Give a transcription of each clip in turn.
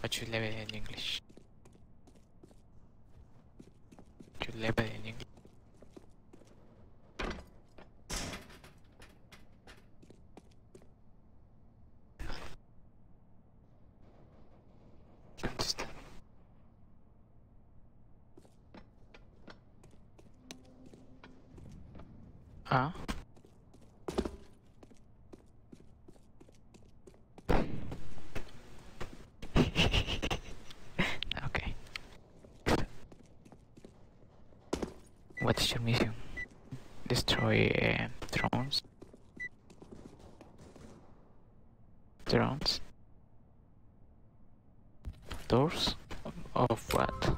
What's your level in English? Your level in English? Understand. Ah? Okay. What is your mission? Destroy drones? Drones? Doors? Of what?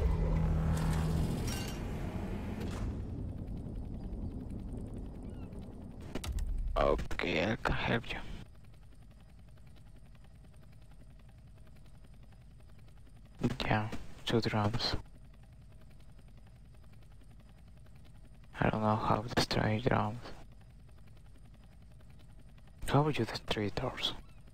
Okay, I can help you. Yeah, 2 drums. I don't know how to destroy drums. How would you destroy doors?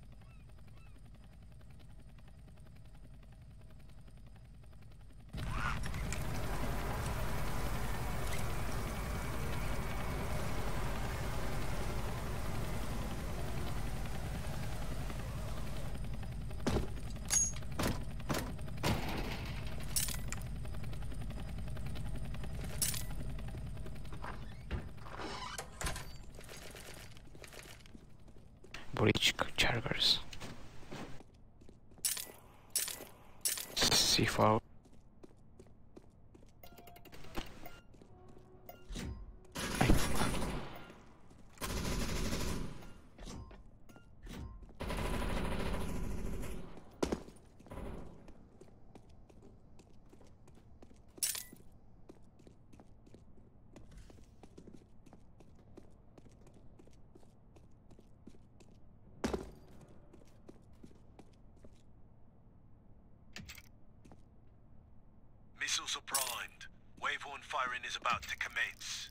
Bridge chargers. C4. Missiles are primed. Wave 1 firing is about to commence.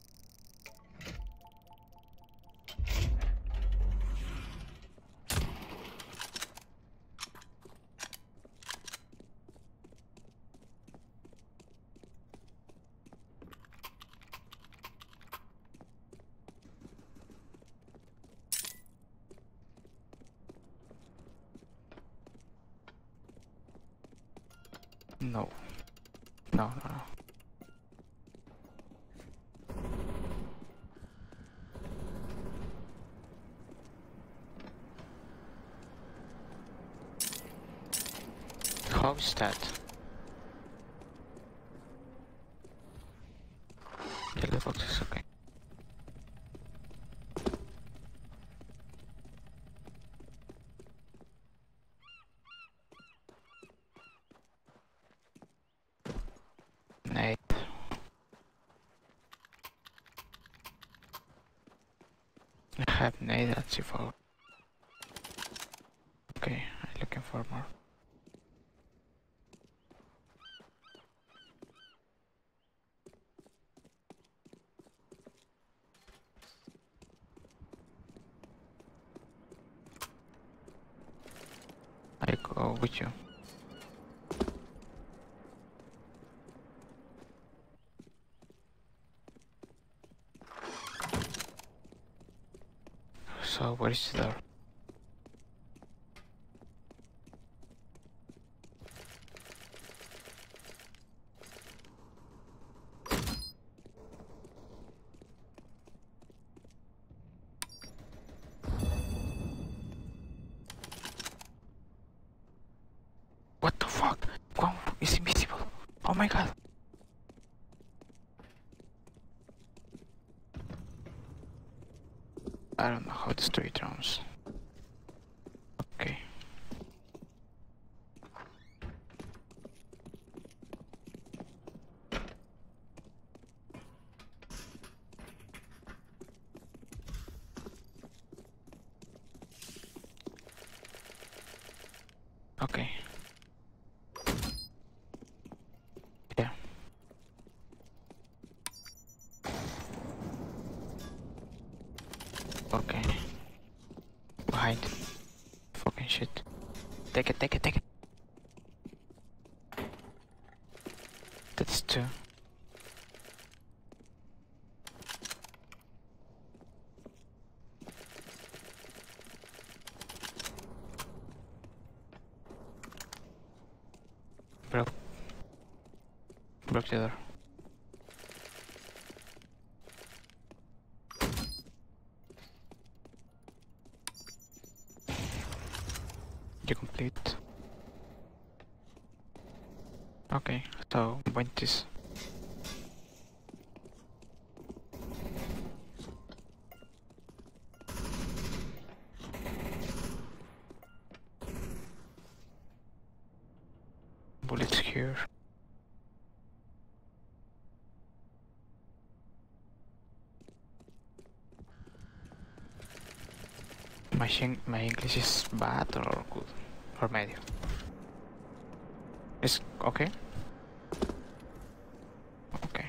No. No, no, no. How is that? Yellow boxes, okay. Nate. I have nade at C4. Okay, I'm looking for more. I go with you. So where is the door? What the fuck? Guam is invisible. Oh my god. I don't know how to destroy drones. Okay. Okay. Yeah. Okay. Behind. Fucking shit. Take it, take it, take it. That's two. Broke the other. You complete. Okay, so went this. Bullets here. My English is bad or good or medium. It's okay. Okay.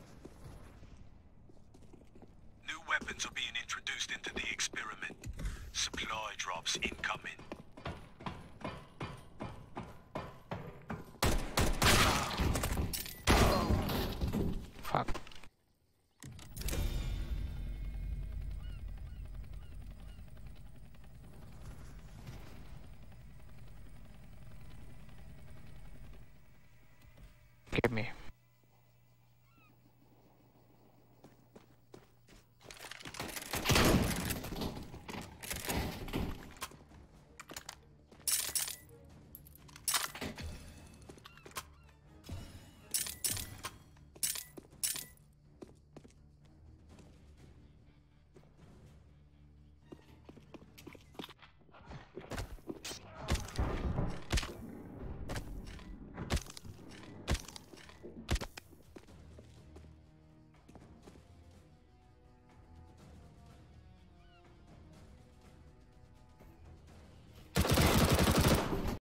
New weapons are being introduced into the experiment. Supply drops incoming. Fuck. Give me.